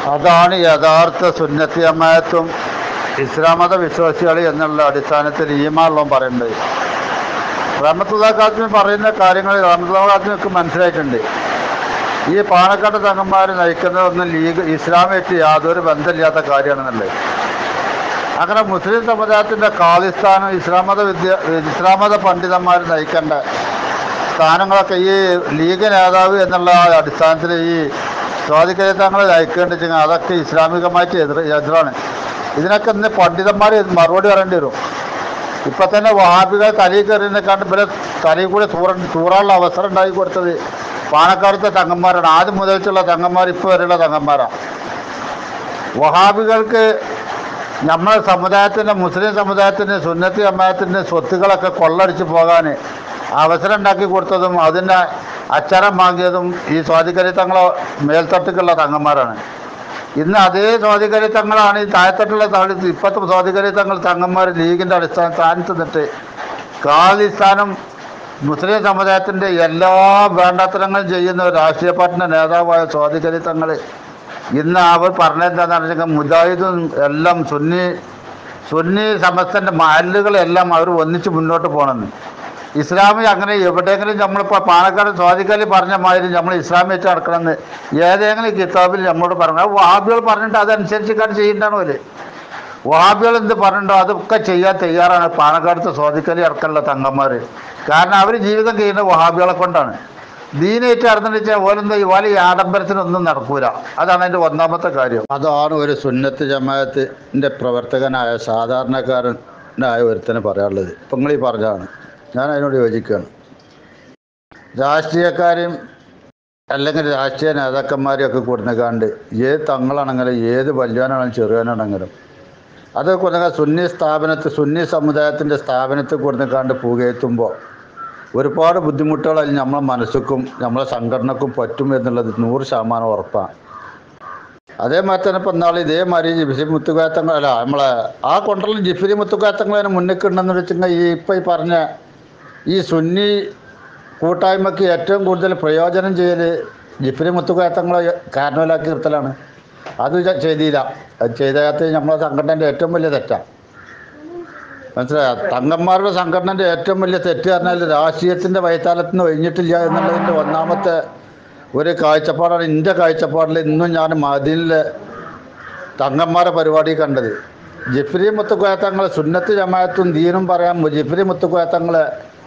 അതാണ് യഥാർത്ഥ സുന്നത്തി ജമാഅത്തും ഇസ്ലാം മത വിശ്വാസികൾ എന്നുള്ള അടിസ്ഥാനത്തിൽ ഈമാനുള്ളവൻ പറയുന്നത്. റഹ്മത്തുള്ളാഹി ഖാസിമി പറയുന്ന കാര്യങ്ങൾ റഹ്മത്തുള്ളാഹി ഖാസിമിക്ക് മനസ്സിലായിട്ടുണ്ട്. ഈ പാണക്കാട് തങ്ങന്മാർ നയിക്കുന്നതൊന്നും ഇസ്ലാമായിട്ട് യാതൊരു ബന്ധമില്ലാത്ത കാര്യമാണെന്നുള്ളത്. അങ്ങനെ മുസ്ലിം സമുദായത്തിൻ്റെ ഖാലിസ്ഥാനും ഇസ്ലാം മത പണ്ഡിതന്മാർ നയിക്കേണ്ട സ്ഥാനങ്ങളൊക്കെ ഈ ലീഗ് നേതാവ് എന്നുള്ള അടിസ്ഥാനത്തിൽ ഈ സ്വാധികരിതങ്ങൾ നയിക്കേണ്ടിച്ചെങ്കിൽ അതൊക്കെ ഇസ്ലാമികമായിട്ട് എതിരാണ്. ഇതിനൊക്കെ ഇന്ന് പണ്ഡിതന്മാർ മറുപടി പറയേണ്ടി വരും. ഇപ്പം തന്നെ വഹാബികൾ തലയിൽ കയറിനെക്കാണ്ട് ഇവരെ തലയിൽ കൂടെ തൂറാനുള്ള അവസരം ഉണ്ടാക്കി കൊടുത്തത് പാണക്കാടത്തെ തങ്ങന്മാരാണ്. ആദ്യം മുതലുള്ള തങ്ങന്മാർ ഇപ്പോൾ വരെയുള്ള തങ്ങന്മാരാണ്. വഹാബികൾക്ക് നമ്മുടെ സമുദായത്തിൻ്റെ മുസ്ലിം സമുദായത്തിൻ്റെ സുന്നത്തി ജമാഅത്തിൻ്റെ സ്വത്തുകളൊക്കെ കൊള്ളടിച്ച് പോകാൻ അവസരം ഉണ്ടാക്കി കൊടുത്തതും അതിൻ്റെ അച്ചരം വാങ്ങിയതും ഈ സ്വാധികരിതങ്ങളെ മേൽത്തട്ടുകളുള്ള തങ്ങന്മാരാണ്. ഇന്ന് അതേ സ്വാധികരിതങ്ങളാണ് ഈ താഴെത്തട്ടുള്ള ഇപ്പോഴത്തെ സ്വാധികരിതങ്ങൾ തങ്ങന്മാർ ലീഗിൻ്റെ അടിസ്ഥാന സ്ഥാനത്ത് നിന്നിട്ട് ഖാലിസ്ഥാനും മുസ്ലിം സമുദായത്തിൻ്റെ എല്ലാ വേണ്ടാത്തരങ്ങളും ചെയ്യുന്ന ഒരു രാഷ്ട്രീയ പാർട്ടിൻ്റെ നേതാവായ സ്വാധികരിതങ്ങൾ ഇന്ന് അവർ പറഞ്ഞെന്താണെന്ന് വെച്ചാൽ മുജാഹിദും എല്ലാം സുന്നി സമസ്തൻ്റെ മഹല്ലുകളെല്ലാം അവർ ഒന്നിച്ച് മുന്നോട്ട് പോകണമെന്ന്. ഇസ്ലാമി അങ്ങനെ എവിടെയെങ്കിലും നമ്മളിപ്പോൾ പാണക്കാട് സ്വാധികാരി പറഞ്ഞ മാതിരി നമ്മൾ ഇസ്ലാമിച്ച് നടക്കണമെന്ന് ഏതെങ്കിലും കിതാബിൽ നമ്മളോട് പറഞ്ഞു. വഹാബികൾ പറഞ്ഞിട്ട് അതനുസരിച്ചിട്ടാണ് ചെയ്യേണ്ടതാണ് പോലെ. വഹാബികൾ എന്ത് പറഞ്ഞിട്ടോ അതൊക്കെ ചെയ്യാൻ തയ്യാറാണ് പാണക്കാടത്തെ സ്വാധികാരി അടക്കമുള്ള തങ്ങന്മാർ. കാരണം അവർ ജീവിതം ചെയ്യുന്ന വഹാബികളെ കൊണ്ടാണ്. ദീനായിട്ട് നടന്നിട്ട് വെച്ചാൽ ഓലെന്താ ഈ ആഡംബരത്തിനൊന്നും നടക്കൂല. അതാണ് അതിൻ്റെ ഒന്നാമത്തെ കാര്യം. അതാണ് ഒരു സുന്നത്ത് ജമാഅത്തിൻ്റെ പ്രവർത്തകനായ സാധാരണക്കാരനായ ഒരുത്തനെ പറയാനുള്ളത്. ഇപ്പം നിങ്ങൾ ഈ പറഞ്ഞതാണ്, ഞാൻ അതിനോട് യോജിക്കുകയാണ്. രാഷ്ട്രീയക്കാരെയും അല്ലെങ്കിൽ രാഷ്ട്രീയ നേതാക്കന്മാരെയൊക്കെ കൊടുക്കാണ്ട് ഏത് തങ്ങളാണെങ്കിലും ഏത് വല്യാനാണെങ്കിലും ചെറുവാനാണെങ്കിലും അത് കൊടുക്കാൻ സുന്നി സമുദായത്തിൻ്റെ സ്ഥാപനത്തിൽ കൊടുക്കാണ്ട് പുകയത്തുമ്പോൾ ഒരുപാട് ബുദ്ധിമുട്ടുകൾ അതിൽ നമ്മളെ മനസ്സുക്കും നമ്മളെ സംഘടനക്കും പറ്റും എന്നുള്ളത് 100% ഉറപ്പാണ്. അതേമാതിരി തന്നെ ഇപ്പം നാളെ ഇതേമാതിരി ജിഫ്രി മുത്തുകാത്തങ്ങൾ അല്ല നമ്മളെ ആ കൊണ്ടറിൽ ജിഫ്രി മുത്തുകാത്തങ്ങളതിന് മുന്നിട്ടുണ്ടെന്ന് വെച്ചിട്ടുണ്ടെങ്കിൽ ഈ പറഞ്ഞ ഈ സുന്നി കൂട്ടായ്മയ്ക്ക് ഏറ്റവും കൂടുതൽ പ്രയോജനം ചെയ്യൽ ജിഫ്രി മുത്തുകാത്തങ്ങളെ കാരണവലാക്കി നിർത്തലാണ്. അത് ചെയ്തില്ല. അത് ചെയ്തകത്ത് നമ്മളെ സംഘടനൻ്റെ ഏറ്റവും വലിയ തെറ്റാണ്. മനസ്സിലായ തങ്ങന്മാരുടെ സംഘടനൻ്റെ ഏറ്റവും വലിയ തെറ്റ് പറഞ്ഞാൽ രാഷ്ട്രീയത്തിൻ്റെ വൈത്താലത്തിൽ നിന്ന് ഒഴിഞ്ഞിട്ടില്ല എന്നുള്ളതിൻ്റെ ഒന്നാമത്തെ ഒരു കാഴ്ചപ്പാടാണ്. എൻ്റെ കാഴ്ചപ്പാടിൽ ഇന്നും ഞാൻ മദീനയിലെ തങ്ങന്മാരെ പരിപാടി കണ്ടത്. ജിഫ്രി മുത്തുക്കോയത്തങ്ങളെ സുന്നത്ത് ജമാഅത്തും ദീനും പറയാൻ ജിഫ്രി മുത്തുക്കോയത്തങ്ങളെ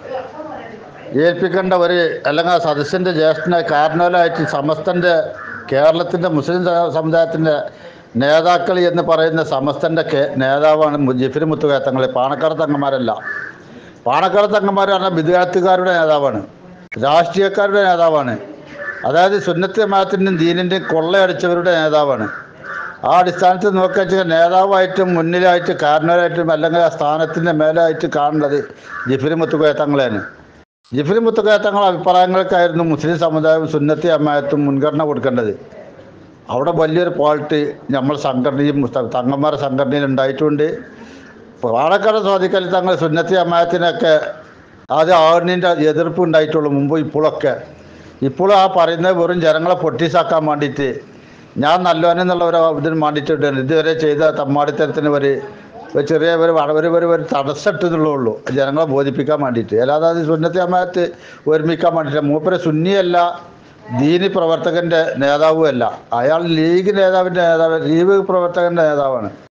ഏൽപ്പിക്കേണ്ട ഒരു അല്ലെങ്കിൽ ആ സദസ്സിൻ്റെ ജ്യേഷ്ഠനായ കാരണവലായിട്ട് സമസ്തൻ്റെ കേരളത്തിൻ്റെ മുസ്ലിം സമുദായത്തിൻ്റെ നേതാക്കൾ എന്ന് പറയുന്ന സമസ്തൻ്റെ നേതാവാണ് ജിഫ്രി മുത്തുകയത്തങ്ങൾ. പാണക്കാട് തങ്ങന്മാരല്ല. പാണക്കാട് തങ്ങന്മാർ പറഞ്ഞാൽ വിദ്യാർത്ഥിക്കാരുടെ നേതാവാണ്, രാഷ്ട്രീയക്കാരുടെ നേതാവാണ്. അതായത് സുന്നത്ത് ജമാഅത്തിൻ്റെയും ദീനിൻ്റെയും കൊള്ളയടിച്ചവരുടെ നേതാവാണ്. ആ അടിസ്ഥാനത്തിൽ നോക്കുക വെച്ചാൽ നേതാവായിട്ടും മുന്നിലായിട്ട് കാരണവരായിട്ടും അല്ലെങ്കിൽ ആ സ്ഥാനത്തിൻ്റെ മേലായിട്ട് കാണുന്നത് ജിഫ്രി മുത്തുകയത്തങ്ങളാണ്. ജിഫ്രി മുത്തുകയത്തങ്ങളുടെ അഭിപ്രായങ്ങൾക്കായിരുന്നു മുസ്ലിം സമുദായവും സുന്നത്ത് ജമാഅത്തും മുൻഗണന കൊടുക്കേണ്ടത്. അവിടെ വലിയൊരു ക്വാളിറ്റി നമ്മൾ സംഘടനയും തങ്ങന്മാരുടെ സംഘടനയിൽ ഉണ്ടായിട്ടുണ്ട്. പാണക്കാട് സ്വാധിക്കാരി തങ്ങൾ സുന്നത്തി ജമാഅത്തിനൊക്കെ അത് ആണിൻ്റെ എതിർപ്പ് ഉണ്ടായിട്ടുള്ളൂ മുമ്പ് ഇപ്പോഴൊക്കെ. ഇപ്പോൾ ആ പറയുന്നത് വെറും ജനങ്ങളെ പൊട്ടീസാക്കാൻ വേണ്ടിയിട്ട് ഞാൻ നല്ലവനെന്നുള്ള ഒരു ഇതിന് വേണ്ടിയിട്ടുണ്ട്. ഇതുവരെ ചെയ്ത തമ്മാടിത്തരത്തിന് ഒരു ചെറിയ ഒരു തടസ്സമിട്ടെന്നുള്ളൂ ജനങ്ങളെ ബോധിപ്പിക്കാൻ വേണ്ടിയിട്ട്. അല്ലാതെ അത് സുന്നത്തി ജമാഅത്ത് ഒരുമിക്കാൻ വേണ്ടിയിട്ട്. മൂപ്പര് സുന്നിയല്ല, ദീനി പ്രവർത്തകൻ്റെ നേതാവുമല്ല. അയാൾ ലീഗ് പ്രവർത്തകൻ്റെ നേതാവാണ്.